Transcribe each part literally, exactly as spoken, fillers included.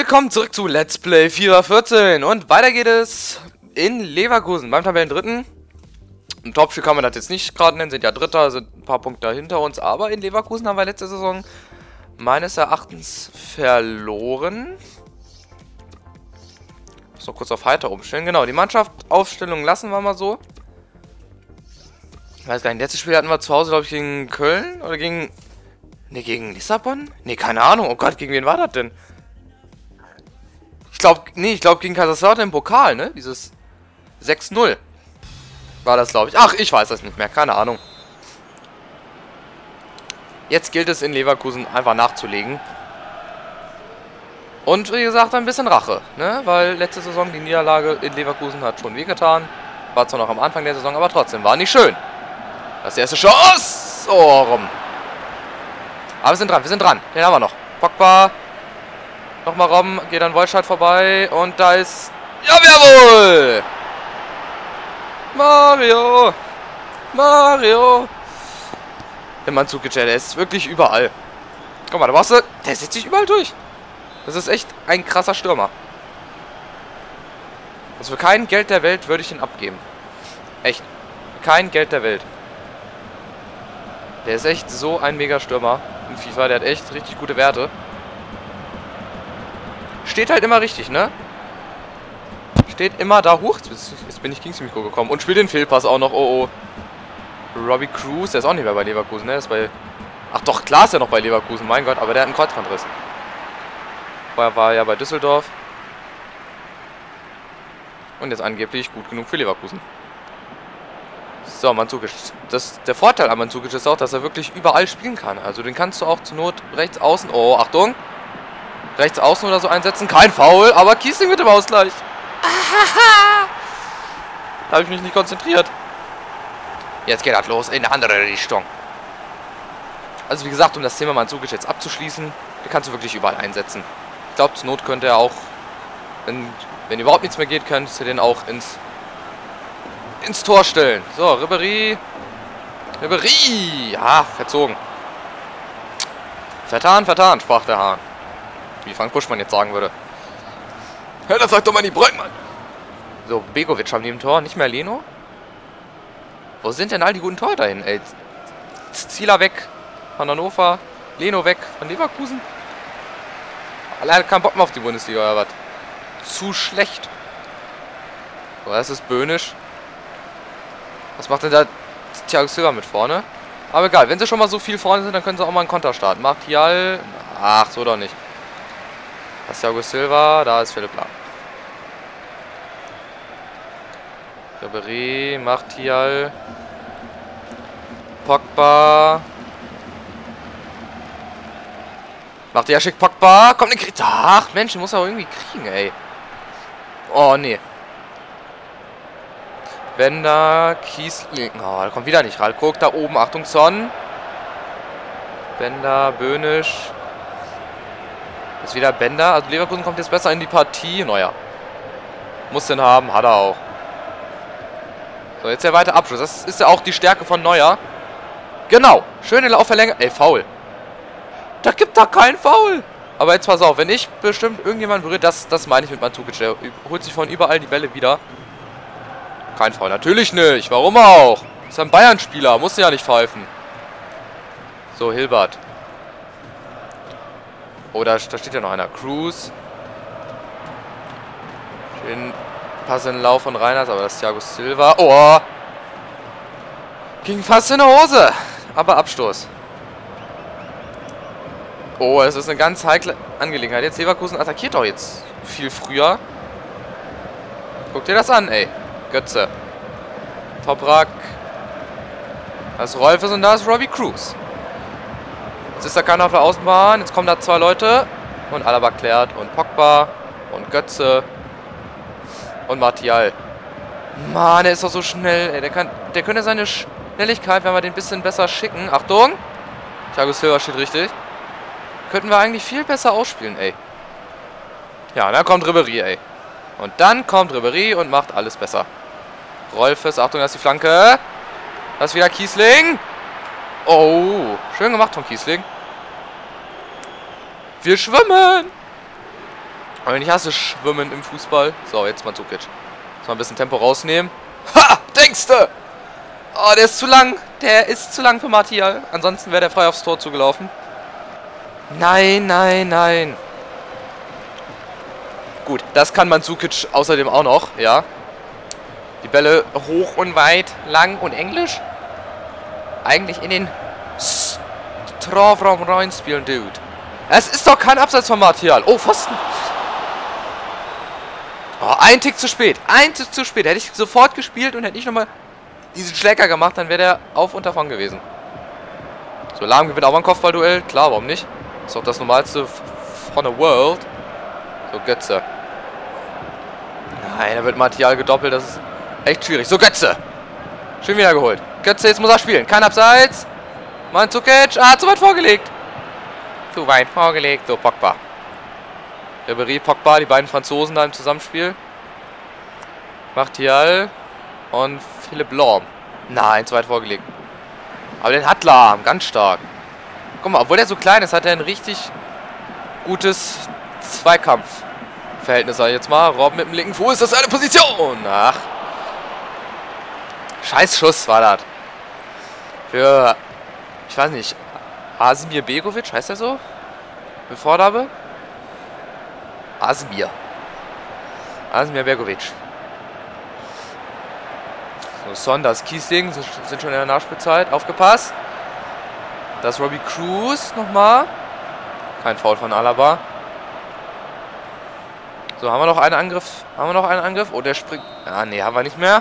willkommen zurück zu Let's Play FIFA vierzehn und weiter geht es in Leverkusen beim Tabellendritten. Im Topspiel kann man das jetzt nicht gerade nennen, sind ja Dritter, sind ein paar Punkte hinter uns, aber in Leverkusen haben wir letzte Saison meines Erachtens verloren. Ich muss noch kurz auf heiter umstellen, genau, die Mannschaftsaufstellung lassen wir mal so. Ich weiß gar nicht, letztes Spiel hatten wir zu Hause, glaube ich, gegen Köln oder gegen... Ne, gegen Lissabon? Ne, keine Ahnung, oh Gott, gegen wen war das denn? Ich glaube, nee, ich glaube gegen Kaiserslautern im Pokal, ne? Dieses sechs null war das, glaube ich. Ach, ich weiß das nicht mehr, keine Ahnung. Jetzt gilt es in Leverkusen einfach nachzulegen. Und wie gesagt, ein bisschen Rache, ne? Weil letzte Saison die Niederlage in Leverkusen hat schon wehgetan. War zwar noch am Anfang der Saison, aber trotzdem war nicht schön. Das erste Schuss! Oh, rum. Aber wir sind dran, wir sind dran. Den haben wir noch. Pogba. Nochmal Robben, geht an Wolstadt vorbei und da ist... Ja, jawohl! Mario! Mario! Der Mandzukic, der ist wirklich überall. Guck mal, da brauchst du... Der setzt sich überall durch. Das ist echt ein krasser Stürmer. Also für kein Geld der Welt würde ich ihn abgeben. Echt. Kein Geld der Welt. Der ist echt so ein Mega-Stürmer in FIFA. Der hat echt richtig gute Werte. Steht halt immer richtig, ne? Steht immer da hoch. Jetzt bin ich gegen das Mikro gekommen. Und spielt den Fehlpass auch noch. Oh, oh. Robbie Cruz, der ist auch nicht mehr bei Leverkusen, ne? Der ist bei... Ach doch, klar ist er noch bei Leverkusen, mein Gott. Aber der hat einen Kreuzbandriss. Vorher war er ja bei Düsseldorf. Und jetzt angeblich gut genug für Leverkusen. So, Mandzukic. Das, der Vorteil an Mandzukic ist auch, dass er wirklich überall spielen kann. Also den kannst du auch zur Not rechts außen... Oh, Achtung! Rechts außen oder so einsetzen. Kein Foul, aber Kiesling mit dem Ausgleich. Da habe ich mich nicht konzentriert. Jetzt geht das los in eine andere Richtung. Also wie gesagt, um das Thema Mandzukic jetzt abzuschließen, den kannst du wirklich überall einsetzen. Ich glaube, zur Not könnte er auch, wenn, wenn überhaupt nichts mehr geht, könntest du den auch ins, ins Tor stellen. So, Ribéry. Ribéry. Ja, verzogen. Vertan, vertan, sprach der Hahn. Wie Frank Buschmann jetzt sagen würde. Ja, das sagt doch mal die Bräutmann. So, Begovic haben die im Tor, nicht mehr Leno. Wo sind denn all die guten Torhüter hin, ey? Zieler weg von Hannover, Leno weg von Leverkusen. Alleine keinen Bock mehr auf die Bundesliga, oder was? Zu schlecht. So, das ist Böhnisch. Was macht denn da Thiago Silva mit vorne? Aber egal, wenn sie schon mal so viel vorne sind, dann können sie auch mal einen Konter starten. Martial. Ach, so doch nicht. Das ist Thiago Silva, da ist Philipp Lahm. Ribéry, Martial, Pogba. Martial schickt Pogba. Kommt den kriegt. Ach, Mensch, den muss er irgendwie kriegen, ey. Oh, nee. Bender, Kiesling. Oh, da kommt wieder nicht rein. Guck da oben. Achtung, Son. Bender, Böhnisch. Ist wieder Bender. Also Leverkusen kommt jetzt besser in die Partie. Neuer. Muss den haben. Hat er auch. So, jetzt der weite Abschluss. Das ist ja auch die Stärke von Neuer. Genau. Schöne Laufverlängerung. Ey, Foul. Da gibt da keinen Foul. Aber jetzt pass auf. Wenn ich bestimmt irgendjemand berührt, das, das meine ich mit Mandzukic. Der holt sich von überall die Bälle wieder. Kein Foul. Natürlich nicht. Warum auch? Ist ein Bayern-Spieler. Muss ja nicht pfeifen. So, Hilbert. Oh, da, da steht ja noch einer. Cruz. Schön Pass in den Lauf von Reinhardt, aber das ist Thiago Silva. Oh! Ging fast in die Hose. Aber Abstoß. Oh, es ist eine ganz heikle Angelegenheit. Jetzt Leverkusen attackiert doch jetzt viel früher. Guck dir das an, ey. Götze. Toprak. Da ist Rolfes und da ist Robbie Cruz. Jetzt ist da keiner auf der Außenbahn. Jetzt kommen da zwei Leute. Und Alaba klärt. Und Pogba. Und Götze. Und Martial. Mann, der ist doch so schnell. Ey. Der, kann, der könnte seine Schnelligkeit, wenn wir den ein bisschen besser schicken. Achtung. Thiago Silva steht richtig. Könnten wir eigentlich viel besser ausspielen, ey. Ja, dann kommt Ribéry, ey. Und dann kommt Ribéry und macht alles besser. Rolfes, Achtung, da ist die Flanke. Da ist wieder Kiesling. Oh, schön gemacht von Kiesling. Wir schwimmen. Aber ich hasse Schwimmen im Fußball. So, jetzt Mandzukic. Mal ein bisschen Tempo rausnehmen. Ha! Denkste! Oh, der ist zu lang. Der ist zu lang für Martial. Ansonsten wäre der frei aufs Tor zugelaufen. Nein, nein, nein. Gut, das kann Mandzukic außerdem auch noch, ja. Die Bälle hoch und weit, lang und englisch. Eigentlich in den Strafraum reinspielen, Dude. Es ist doch kein Abseits von Martial. Oh, Pfosten. Oh, ein Tick zu spät. Ein Tick zu spät. Hätte ich sofort gespielt und hätte ich nochmal diesen Schläger gemacht, dann wäre der auf und davon gewesen. So, Lahm gewinnt auch mal ein Kopfballduell. Klar, warum nicht? Ist doch das Normalste von der World. So, Götze. Nein, da wird Martial gedoppelt. Das ist echt schwierig. So, Götze. Schön wieder geholt. Götze, jetzt muss er spielen. Kein Abseits. Mandzukic. Ah, zu weit vorgelegt. Zu weit vorgelegt. So, Pogba. Ribéry, Pogba, die beiden Franzosen da im Zusammenspiel. Martial und Philipp Lahm. Nein, zu weit vorgelegt. Aber den hat Lahm, ganz stark. Guck mal, obwohl der so klein ist, hat er ein richtig gutes Zweikampfverhältnis, sag ich jetzt mal. Robben mit dem linken Fuß, das ist eine Position. Ach. Scheiß Schuss war das. Für, ich weiß nicht, Asmir Begovic, heißt der so? Bevorderbe? Asmir. Asmir Begovic. So, Sonders, Kiesling sind schon in der Nachspielzeit. Aufgepasst. Das ist Robbie Cruz nochmal. Kein Foul von Alaba. So, haben wir noch einen Angriff? Haben wir noch einen Angriff? Oh, der springt. Ah, nee, haben wir nicht mehr.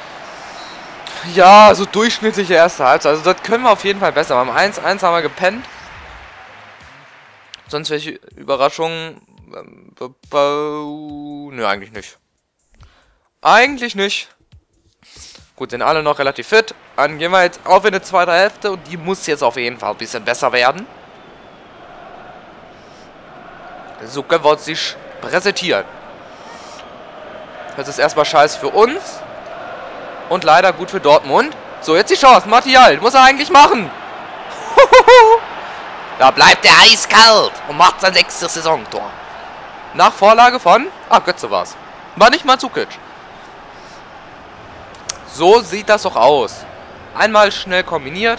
Ja, so durchschnittliche erste Halbzeit. Also, das können wir auf jeden Fall besser. Beim eins eins haben wir gepennt. Sonst welche Überraschungen? Nö, eigentlich nicht. Eigentlich nicht. Gut, sind alle noch relativ fit. Dann gehen wir jetzt auf in die zweite Hälfte und die muss jetzt auf jeden Fall ein bisschen besser werden. So können wir uns nicht präsentieren. Das ist erstmal scheiße für uns. Und leider gut für Dortmund. So, jetzt die Chance. Martial, muss er eigentlich machen. Da bleibt er eiskalt und macht sein sechstes Saisontor. Nach Vorlage von... Ah, Götze war's. War nicht Mandzukic. So sieht das doch aus. Einmal schnell kombiniert.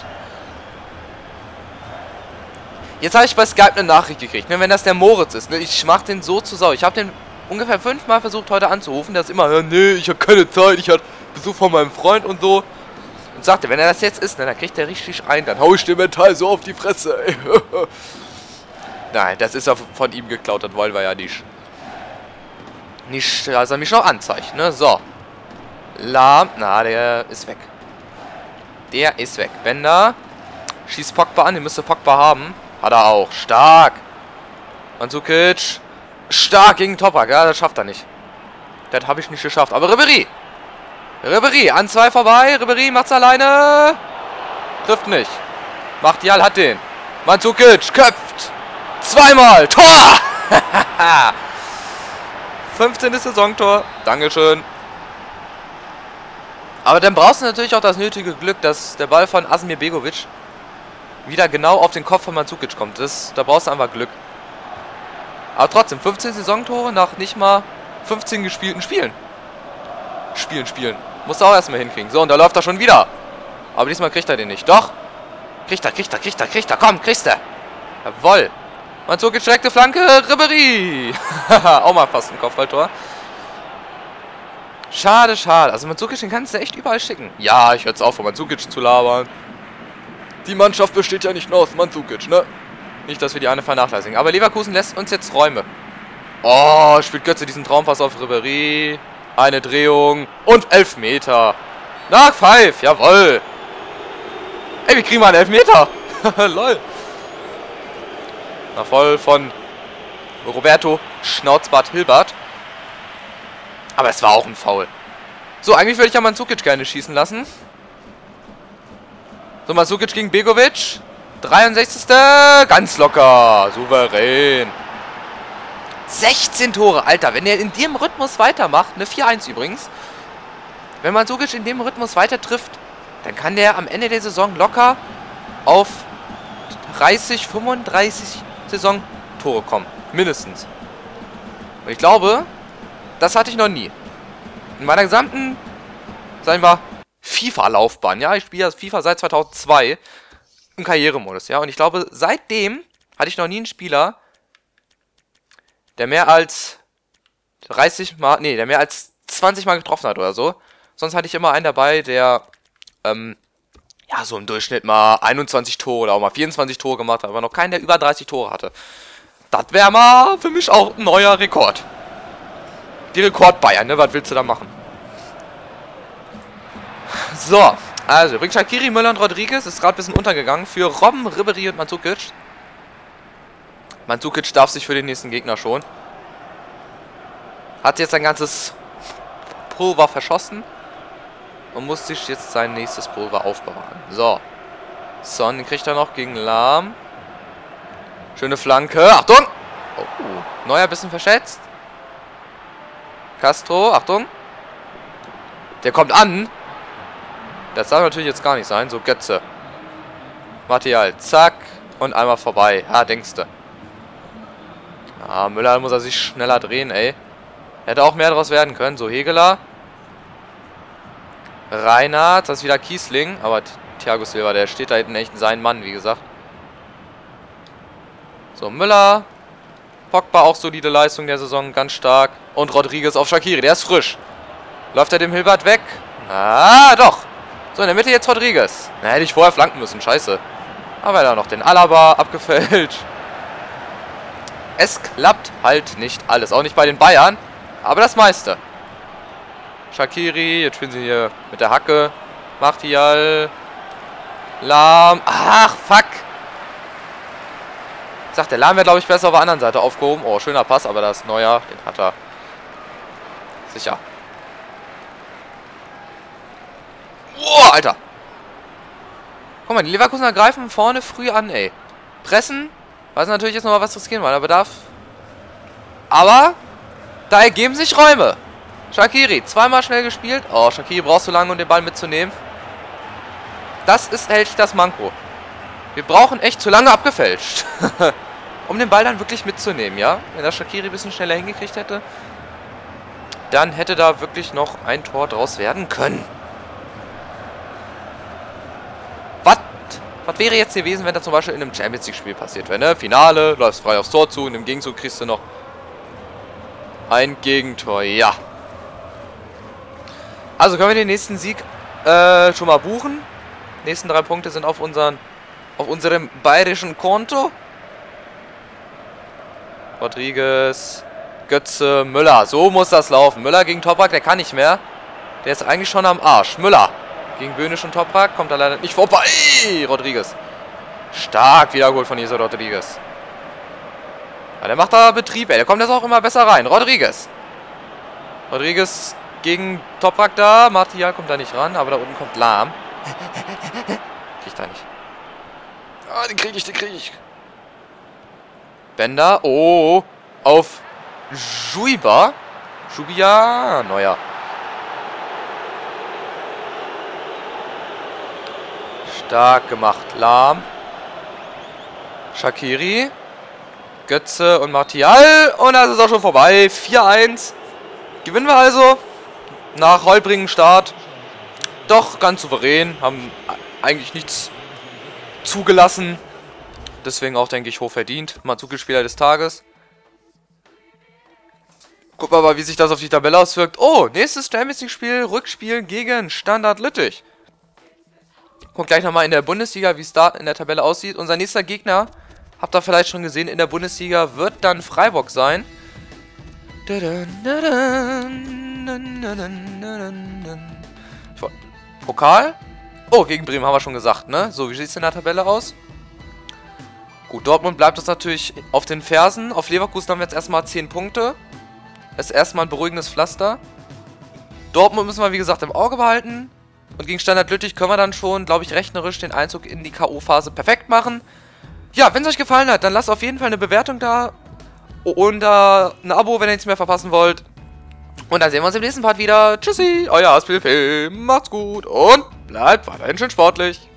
Jetzt habe ich bei Skype eine Nachricht gekriegt, ne, wenn das der Moritz ist. Ne, ich mach den so zu Sau. Ich habe den ungefähr fünfmal versucht heute anzurufen. Der ist immer, ja, nee, ich habe keine Zeit, ich hatte Besuch von meinem Freund und so. Und sagte, wenn er das jetzt ist, ne, dann kriegt er richtig ein. Dann hau ich den mental so auf die Fresse. Ey. Nein, das ist ja von ihm geklaut, das wollen wir ja nicht. Nicht, dass er mich noch anzeigt, ne, so. Lahm, na, der ist weg. Der ist weg. Bender schießt Pogba an, den müsste Pogba haben. Hat er auch. Stark. Mandzukic. Stark gegen Toprak. Ja, das schafft er nicht. Das habe ich nicht geschafft. Aber Ribéry. Ribéry. An zwei vorbei. Ribéry macht's alleine. Trifft nicht. Martial hat den. Mandzukic köpft. Zweimal. Tor. fünfzehntes Saisontor. Dankeschön. Aber dann brauchst du natürlich auch das nötige Glück, dass der Ball von Asmir Begovic wieder genau auf den Kopf von Mandzukic kommt. Das, da brauchst du einfach Glück. Aber trotzdem, fünfzehn Saisontore nach nicht mal fünfzehn gespielten Spielen. Spielen, spielen. Musst du auch erstmal hinkriegen. So, und da läuft er schon wieder. Aber diesmal kriegt er den nicht. Doch. Kriegt er, kriegt er, kriegt er, kriegt er. Komm, kriegst er. Jawoll. Mandzukic direkte Flanke. Ribéry. Auch mal fast ein Kopfballtor. Schade, schade. Also Mandzukic, den kannst du echt überall schicken. Ja, ich höre jetzt auf, von Mandzukic zu labern. Die Mannschaft besteht ja nicht nur aus Mandzukic, ne? Nicht, dass wir die eine vernachlässigen. Aber Leverkusen lässt uns jetzt Räume. Oh, spielt Götze diesen Traumpass auf Ribéry. Eine Drehung. Und Elfmeter. Nach Pfeif, jawoll. Ey, wir kriegen mal einen Elfmeter. Lol. Na, voll von Roberto Schnauzbart Hilbert. Aber es war auch ein Foul. So, eigentlich würde ich ja Mandzukic gerne schießen lassen. So, Mandzukic gegen Begovic. dreiundsechzigste Ganz locker. Souverän. sechzehn Tore. Alter, wenn er in dem Rhythmus weitermacht, eine vier eins übrigens. Wenn Mandzukic in dem Rhythmus weiter trifft, dann kann der am Ende der Saison locker auf dreißig, fünfunddreißig Saisontore kommen. Mindestens. Und ich glaube, das hatte ich noch nie. In meiner gesamten, sagen wir, FIFA-Laufbahn. Ja, ich spiele FIFA seit zweitausendzwei im Karrieremodus. Ja, und ich glaube, seitdem hatte ich noch nie einen Spieler, der mehr als dreißig Mal, nee, der mehr als zwanzig Mal getroffen hat oder so. Sonst hatte ich immer einen dabei, der, ähm, ja, so im Durchschnitt mal einundzwanzig Tore oder auch mal vierundzwanzig Tore gemacht hat, aber noch keinen, der über dreißig Tore hatte. Das wäre mal für mich auch ein neuer Rekord. Die Rekord-Bayern, ne? Was willst du da machen? So, also, übrigens Shaqiri, Müller und Rodriguez ist gerade ein bisschen untergegangen für Robben, Ribéry und Mandzukic. Mandzukic darf sich für den nächsten Gegner schon. Hat jetzt sein ganzes Pulver verschossen und muss sich jetzt sein nächstes Pulver aufbewahren. So. Son, den kriegt er noch gegen Lahm. Schöne Flanke. Achtung! Oh, Neuer bisschen verschätzt. Castro, Achtung. Der kommt an. Das darf natürlich jetzt gar nicht sein. So, Götze. Martial, zack. Und einmal vorbei. Ja, denkste. Ah, Müller muss er sich schneller drehen, ey. Hätte auch mehr draus werden können. So, Hegeler. Reinhardt, das ist wieder Kiesling. Aber Thiago Silva, der steht da hinten echt sein Mann, wie gesagt. So, Müller. Pogba auch solide Leistung der Saison, ganz stark. Und Rodriguez auf Shaqiri, der ist frisch. Läuft er dem Hilbert weg? Ah, doch. So, in der Mitte jetzt Rodriguez. Na, hätte ich vorher flanken müssen, scheiße. Aber da noch den Alaba abgefälscht. Es klappt halt nicht alles. Auch nicht bei den Bayern, aber das meiste. Shaqiri, jetzt spielen sie hier mit der Hacke. Martial. Lahm. Ach, fuck. Ich sag, der Lahm wäre, glaube ich, besser auf der anderen Seite aufgehoben. Oh, schöner Pass, aber das Neuer, den hat er sicher. Oh, Alter. Guck mal, die Leverkusener greifen vorne früh an, ey. Pressen, weiß natürlich jetzt noch mal was riskieren wollen, aber darf. Aber da ergeben sich Räume. Shaqiri, zweimal schnell gespielt. Oh, Shaqiri brauchst du lange, um den Ball mitzunehmen. Das ist echt das Manko. Wir brauchen echt zu lange abgefälscht. Um den Ball dann wirklich mitzunehmen, ja? Wenn der Shaqiri ein bisschen schneller hingekriegt hätte, dann hätte da wirklich noch ein Tor draus werden können. Was? Was wäre jetzt gewesen, wenn das zum Beispiel in einem Champions League Spiel passiert wäre, ne? Finale, läufst frei aufs Tor zu und im Gegenzug kriegst du noch ein Gegentor, ja. Also können wir den nächsten Sieg äh, schon mal buchen. Die nächsten drei Punkte sind auf unseren, auf unserem bayerischen Konto. Rodriguez, Götze, Müller. So muss das laufen. Müller gegen Toprak, der kann nicht mehr. Der ist eigentlich schon am Arsch. Müller gegen Böhnisch und Toprak kommt er leider nicht vorbei. Rodriguez. Stark wiedergeholt von Jesús Rodriguez. Ja, der macht da Betrieb, ey. Der kommt jetzt auch immer besser rein. Rodriguez. Rodriguez gegen Toprak da. Martial kommt da nicht ran, aber da oben kommt Lahm. Kriegt er nicht. Ah, den krieg ich, den krieg ich. Bender, oh, auf Juiba. Jubia, Neuer. Stark gemacht, Lahm. Shaqiri. Götze und Martial. Und das ist auch schon vorbei. vier eins. Gewinnen wir also. Nach holprigem Start. Doch ganz souverän. Haben eigentlich nichts zugelassen. Deswegen auch, denke ich, hoch verdient. Mandzukic-Spieler des Tages. Guck mal, mal, wie sich das auf die Tabelle auswirkt. Oh, nächstes Champions League-Spiel. Rückspiel gegen Standard Lüttich. Guck gleich nochmal in der Bundesliga, wie es da in der Tabelle aussieht. Unser nächster Gegner, habt ihr vielleicht schon gesehen, in der Bundesliga wird dann Freiburg sein. Pokal? Oh, gegen Bremen haben wir schon gesagt, ne? So, wie sieht es in der Tabelle aus? Gut, Dortmund bleibt uns natürlich auf den Fersen. Auf Leverkusen haben wir jetzt erstmal zehn Punkte. Das ist erstmal ein beruhigendes Pflaster. Dortmund müssen wir, wie gesagt, im Auge behalten. Und gegen Standard Lüttich können wir dann schon, glaube ich, rechnerisch den Einzug in die K O-Phase perfekt machen. Ja, wenn es euch gefallen hat, dann lasst auf jeden Fall eine Bewertung da. Und uh, ein Abo, wenn ihr nichts mehr verpassen wollt. Und dann sehen wir uns im nächsten Part wieder. Tschüssi, euer Aspilfilm. Macht's gut und bleibt weiterhin schön sportlich.